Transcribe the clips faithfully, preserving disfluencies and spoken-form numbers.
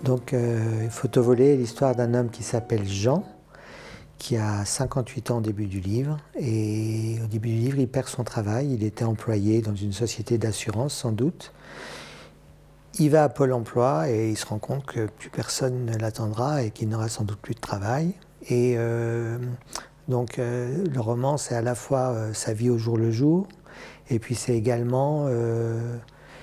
Donc, euh, Photo volée, l'histoire d'un homme qui s'appelle Jean, qui a cinquante-huit ans au début du livre. Et au début du livre, il perd son travail. Il était employé dans une société d'assurance, sans doute. Il va à Pôle emploi et il se rend compte que plus personne ne l'attendra et qu'il n'aura sans doute plus de travail. Et euh, donc, euh, le roman, c'est à la fois euh, sa vie au jour le jour, et puis c'est également euh,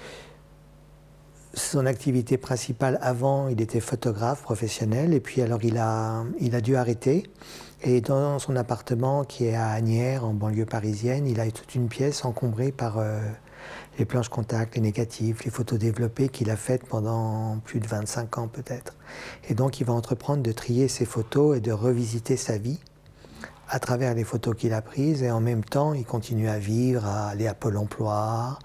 son activité principale. Avant, il était photographe professionnel, et puis alors il a, il a dû arrêter. Et dans son appartement, qui est à Asnières, en banlieue parisienne, il a toute une pièce encombrée par euh, les planches contact, les négatifs, les photos développées qu'il a faites pendant plus de vingt-cinq ans peut-être. Et donc il va entreprendre de trier ses photos et de revisiter sa vie à travers les photos qu'il a prises, et en même temps il continue à vivre, à aller à Pôle emploi,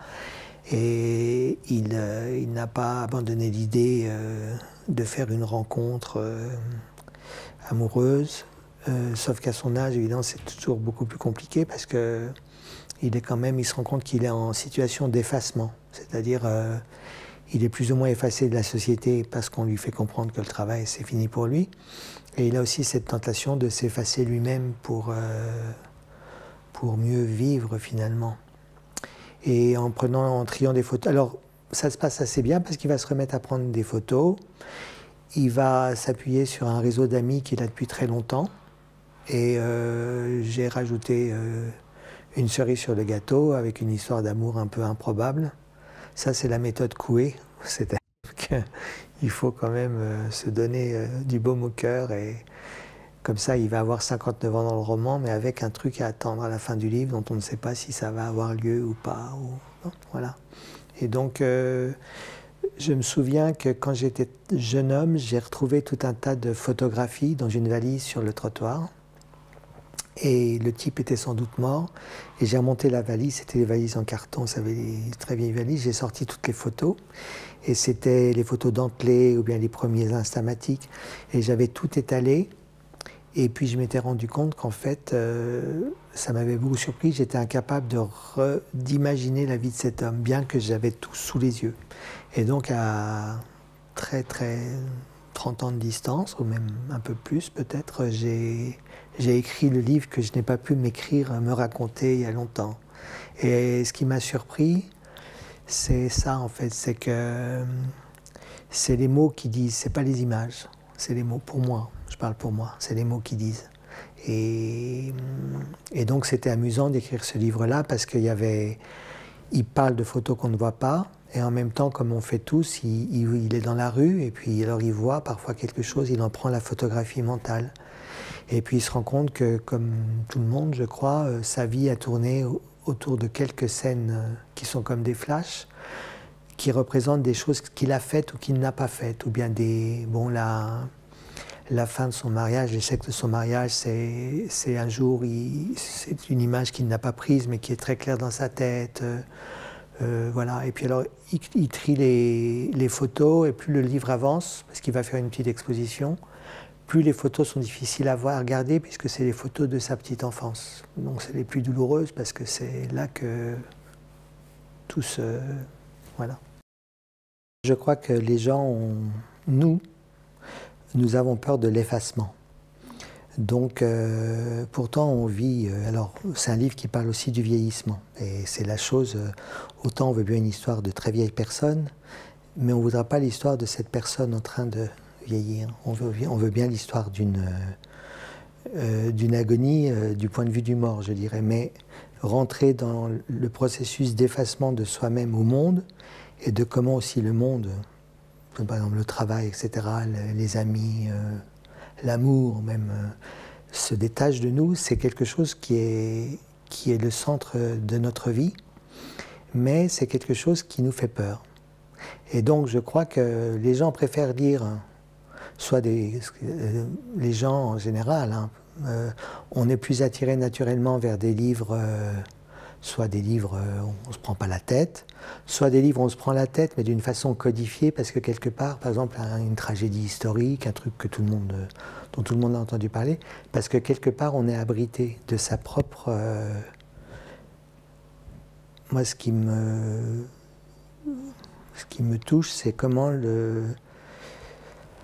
et il, euh, il n'a pas abandonné l'idée euh, de faire une rencontre euh, amoureuse, euh, sauf qu'à son âge, évidemment, c'est toujours beaucoup plus compliqué parce que il est quand même, il se rend compte qu'il est en situation d'effacement, c'est-à-dire euh, il est plus ou moins effacé de la société parce qu'on lui fait comprendre que le travail c'est fini pour lui, et il a aussi cette tentation de s'effacer lui-même pour, euh, pour mieux vivre finalement. Et en prenant, en triant des photos, alors ça se passe assez bien parce qu'il va se remettre à prendre des photos, il va s'appuyer sur un réseau d'amis qu'il a depuis très longtemps, et euh, j'ai rajouté euh, une cerise sur le gâteau avec une histoire d'amour un peu improbable. Ça, c'est la méthode Coué, c'est-à-dire qu'il faut quand même euh, se donner euh, du baume au cœur, et comme ça, il va avoir cinquante-neuf ans dans le roman, mais avec un truc à attendre à la fin du livre dont on ne sait pas si ça va avoir lieu ou pas. Ou... Non, voilà. Et donc, euh, je me souviens que quand j'étais jeune homme, j'ai retrouvé tout un tas de photographies dans une valise sur le trottoir. Et le type était sans doute mort. Et j'ai remonté la valise, c'était les valises en carton, vous savez, les très vieilles valises. J'ai sorti toutes les photos. Et c'était les photos dentelées ou bien les premiers instamatiques. Et j'avais tout étalé. Et puis je m'étais rendu compte qu'en fait, euh, ça m'avait beaucoup surpris. J'étais incapable d'imaginer la vie de cet homme, bien que j'avais tout sous les yeux. Et donc à très très trente ans de distance, ou même un peu plus peut-être, j'ai j'ai écrit le livre que je n'ai pas pu m'écrire, me raconter il y a longtemps. Et ce qui m'a surpris, c'est ça en fait, c'est que c'est les mots qui disent, c'est pas les images, c'est les mots pour moi. Je parle pour moi, c'est les mots qui disent. Et, et donc c'était amusant d'écrire ce livre-là parce qu'il y avait, il parle de photos qu'on ne voit pas, et en même temps, comme on fait tous, il, il, il est dans la rue, et puis alors il voit parfois quelque chose, il en prend la photographie mentale. Et puis il se rend compte que, comme tout le monde, je crois, euh, sa vie a tourné autour de quelques scènes euh, qui sont comme des flashs, qui représentent des choses qu'il a faites ou qu'il n'a pas faites, ou bien des... Bon, la, la fin de son mariage, l'échec de son mariage, c'est un jour, c'est une image qu'il n'a pas prise, mais qui est très claire dans sa tête. Euh, euh, voilà. Et puis alors, il, il trie les, les photos, et plus le livre avance, parce qu'il va faire une petite exposition, plus les photos sont difficiles à voir, à regarder, puisque c'est les photos de sa petite enfance. Donc c'est les plus douloureuses, parce que c'est là que tout se... Voilà. Je crois que les gens ont... Nous, nous avons peur de l'effacement. Donc, euh, pourtant, on vit... Euh, alors, c'est un livre qui parle aussi du vieillissement. Et c'est la chose... Euh, autant on veut bien une histoire de très vieille personne, mais on ne voudra pas l'histoire de cette personne en train de vieillir. On veut, on veut bien l'histoire d'une euh, d'une agonie euh, du point de vue du mort, je dirais. Mais rentrer dans le processus d'effacement de soi-même au monde, et de comment aussi le monde, par exemple le travail, et cetera, les amis, euh, l'amour même, euh, se détache de nous, c'est quelque chose qui est, qui est le centre de notre vie, mais c'est quelque chose qui nous fait peur. Et donc je crois que les gens préfèrent lire, soit des, euh, les gens en général, hein, euh, on est plus attiré naturellement vers des livres, euh, soit des livres où on ne se prend pas la tête, soit des livres où on se prend la tête, mais d'une façon codifiée, parce que quelque part, par exemple, une tragédie historique, un truc que tout le monde, dont tout le monde a entendu parler, parce que quelque part, on est abrité de sa propre... Euh... Moi, ce qui me, ce qui me touche, c'est comment le...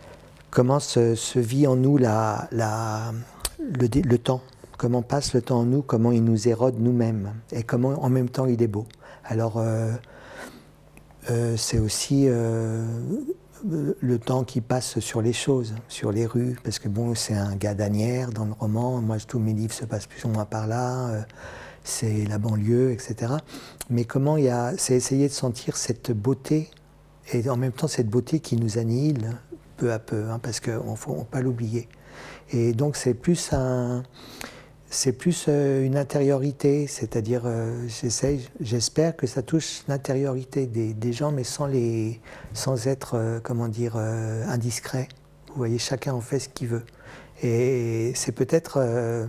comment se, se vit en nous la, la, le, le temps, comment passe le temps en nous, comment il nous érode nous-mêmes, et comment en même temps il est beau. Alors euh, euh, c'est aussi euh, le temps qui passe sur les choses, sur les rues, parce que bon, c'est un gars d'Asnières dans le roman, moi tous mes livres se passent plus ou moins par là, euh, c'est la banlieue, et cetera. Mais comment il y a, c'est essayer de sentir cette beauté, et en même temps cette beauté qui nous annihile peu à peu, hein, parce qu'on ne faut pas l'oublier. Et donc c'est plus un... C'est plus euh, une intériorité, c'est-à-dire, euh, j'essaie, j'espère que ça touche l'intériorité des, des gens, mais sans, les, sans être, euh, comment dire, euh, indiscret. Vous voyez, chacun en fait ce qu'il veut. Et c'est peut-être... Euh,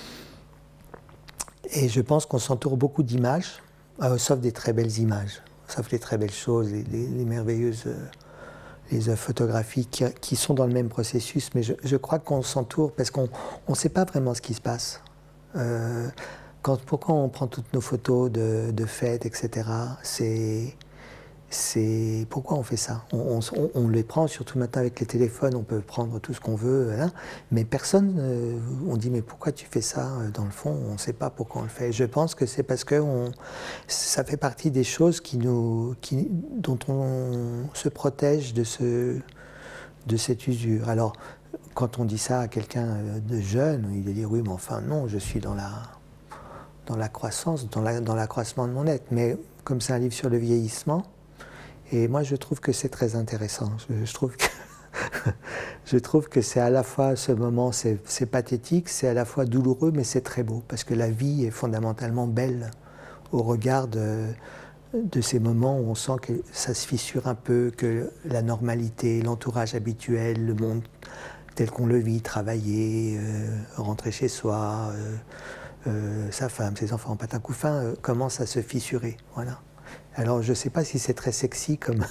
et je pense qu'on s'entoure beaucoup d'images, euh, sauf des très belles images, sauf les très belles choses, les, les, les merveilleuses... Euh, les œuvres photographiques qui, qui sont dans le même processus, mais je, je crois qu'on s'entoure parce qu'on ne sait pas vraiment ce qui se passe. Euh, quand, pourquoi on prend toutes nos photos de, de fêtes, et cetera. C'est, c'est pourquoi on fait ça. On, on, on les prend, surtout maintenant avec les téléphones, on peut prendre tout ce qu'on veut, hein, mais personne, euh, on dit mais pourquoi tu fais ça? Dans le fond, on ne sait pas pourquoi on le fait. Je pense que c'est parce que on, ça fait partie des choses qui nous, qui, dont on se protège de, ce, de cette usure. Alors, quand on dit ça à quelqu'un de jeune, il va dire oui, mais enfin non, je suis dans la, dans la croissance, dans, la, dans l'accroissement de mon être. Mais comme c'est un livre sur le vieillissement, et moi je trouve que c'est très intéressant. Je, je trouve que je trouve que c'est à la fois ce moment, c'est, c'est pathétique, c'est à la fois douloureux, mais c'est très beau parce que la vie est fondamentalement belle au regard de, de ces moments où on sent que ça se fissure un peu, que la normalité, l'entourage habituel, le monde tel qu'on le vit, travailler, euh, rentrer chez soi, euh, euh, sa femme, ses enfants, patin couffin, euh, commence à se fissurer. Voilà. Alors je ne sais pas si c'est très sexy comme,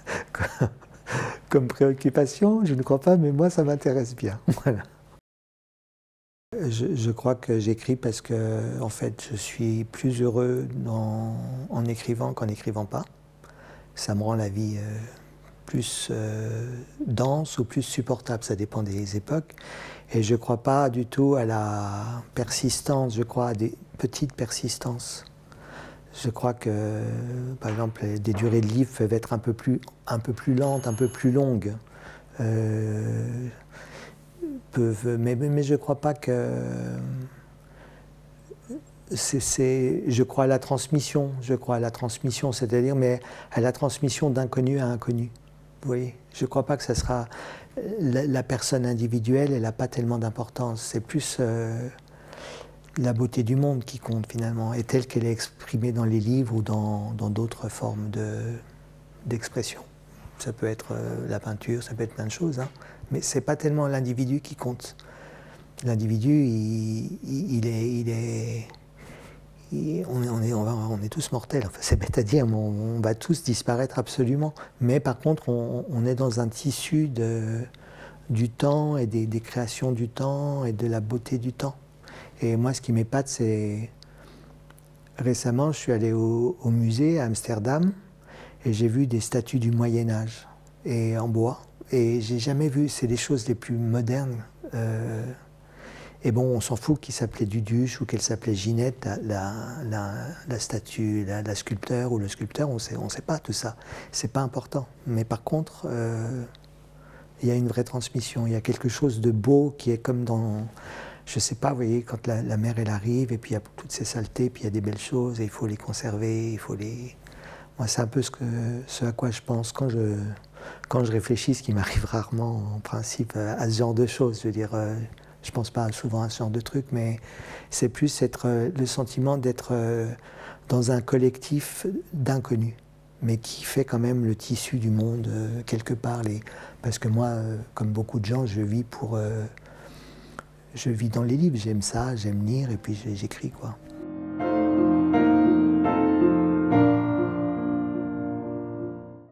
comme préoccupation, je ne crois pas, mais moi ça m'intéresse bien. Voilà. Je, je crois que j'écris parce que en fait, je suis plus heureux dans, en écrivant qu'en n'écrivant pas. Ça me rend la vie euh, plus euh, dense ou plus supportable, ça dépend des époques. Et je ne crois pas du tout à la persistance, je crois à des petites persistances. Je crois que, par exemple, des durées de livres peuvent être un peu plus, un peu plus lentes, un peu plus longues. Euh, peuvent, mais, mais je ne crois pas que... C'est, c'est, je crois à la transmission, je crois à la transmission, c'est-à-dire mais à la transmission d'inconnu à inconnu. Vous voyez, je ne crois pas que ça sera... La, la personne individuelle, elle n'a pas tellement d'importance. C'est plus... Euh, la beauté du monde qui compte finalement, et telle qu'elle est exprimée dans les livres ou dans, dans d'autres formes de, d'expression. Ça peut être euh, la peinture, ça peut être plein de choses, hein, mais c'est pas tellement l'individu qui compte. L'individu, il, il, il est... Il est il, on, est, on, est, on, va, on est tous mortels, enfin, c'est bête à dire, mais on, on va tous disparaître absolument. Mais par contre, on, on est dans un tissu de, du temps et des, des créations du temps et de la beauté du temps. Et moi, ce qui m'épate, c'est... Récemment, je suis allé au, au musée à Amsterdam et j'ai vu des statues du Moyen-Âge et en bois. Et j'ai jamais vu, c'est les choses les plus modernes. Euh, et bon, on s'en fout qu'il s'appelait Duduche ou qu'elle s'appelait Ginette, la, la, la, la statue, la, la sculpteur ou le sculpteur, on sait, on sait pas tout ça. C'est pas important. Mais par contre, euh, il y a une vraie transmission. Il y a quelque chose de beau qui est comme dans... Je ne sais pas, vous voyez, quand la, la mer, elle arrive, et puis il y a toutes ces saletés, puis il y a des belles choses, et il faut les conserver, il faut les... Moi, c'est un peu ce, que, ce à quoi je pense quand je, quand je réfléchis, ce qui m'arrive rarement, en principe, à, à ce genre de choses. Je veux dire, euh, je ne pense pas souvent à ce genre de trucs, mais c'est plus être, euh, le sentiment d'être euh, dans un collectif d'inconnus, mais qui fait quand même le tissu du monde, euh, quelque part. Les... Parce que moi, euh, comme beaucoup de gens, je vis pour... Euh, Je vis dans les livres, j'aime ça, j'aime lire et puis j'écris quoi.